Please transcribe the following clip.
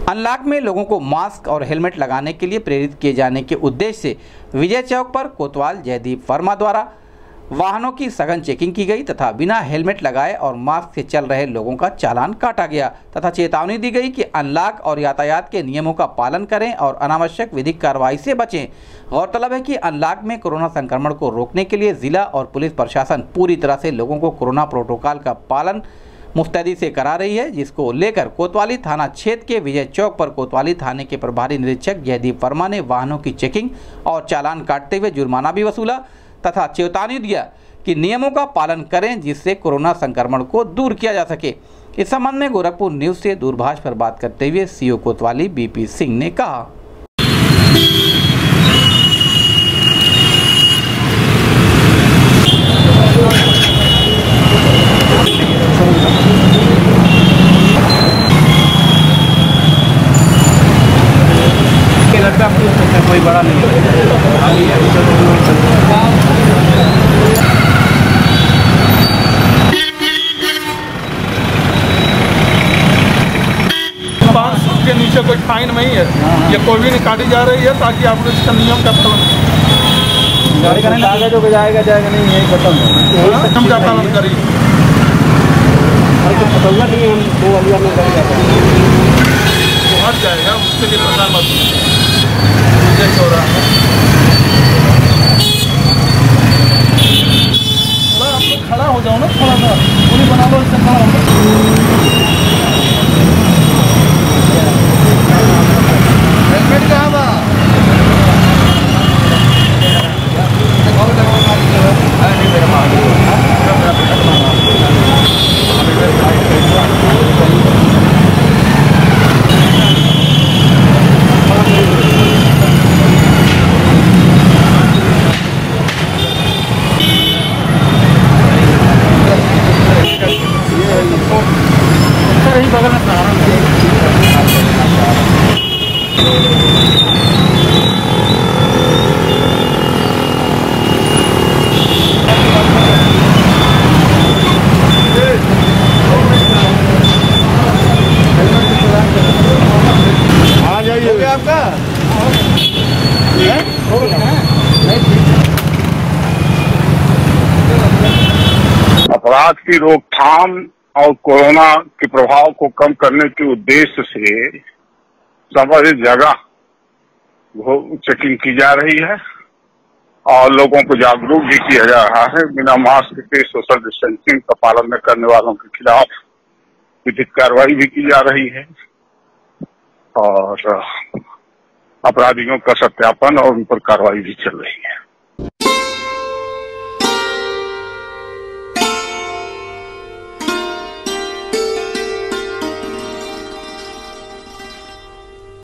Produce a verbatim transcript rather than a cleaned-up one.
Unlock में लोगों को मास्क और हेलमेट लगाने के लिए प्रेरित किए जाने के उद्देश्य से विजय चौक पर कोतवाल जयदीप वर्मा द्वारा वाहनों की सघन चेकिंग की गई तथा बिना हेलमेट लगाए और मास्क से चल रहे लोगों का चालान काटा गया तथा चेतावनी दी गई कि अनलॉक और यातायात के नियमों का पालन करें और अनावश्यक विधिक कार्रवाई से बचें। गौरतलब है कि अनलॉक में कोरोना संक्रमण को रोकने के लिए जिला और पुलिस प्रशासन पूरी तरह से लोगों को कोरोना प्रोटोकॉल का पालन मुस्तैदी से करा रही है, जिसको लेकर कोतवाली थाना क्षेत्र के विजय चौक पर कोतवाली थाने के प्रभारी निरीक्षक जयदीप वर्मा ने वाहनों की चेकिंग और चालान काटते हुए जुर्माना भी वसूला तथा चेतावनी दिया कि नियमों का पालन करें जिससे कोरोना संक्रमण को दूर किया जा सके। इस संबंध में गोरखपुर न्यूज से दूरभाष पर बात करते हुए सीओ कोतवाली बीपी सिंह ने कहा, कोई बड़ा नहीं पाँच सौ के नीचे कोई फाइन नहीं है। ये कोई भी नहीं काटी जा रही है ताकि आप लोग इसका नियम का पालन गाड़ी का नहीं जो जाएगा जाएगा नहीं यही खत्म नियम का पालन करिए। हट जाएगा उसके लिए परेशान मत थोड़ा आप लोग खड़ा हो जाओ ना, थोड़ा सा पूरी बना लो, इससे खड़ा हो। हेलमेट कहाँ बा? बगल में आ जाइए। हो गया आपका? अपराध की रोकथाम और कोरोना के प्रभाव को कम करने के उद्देश्य से सब जगह चेकिंग की जा रही है और लोगों को जागरूक भी किया जा रहा है। बिना मास्क के सोशल डिस्टेंसिंग का पालन न करने वालों के खिलाफ विधिक कार्रवाई भी की जा रही है और अपराधियों का सत्यापन और उन पर कार्रवाई भी चल रही है।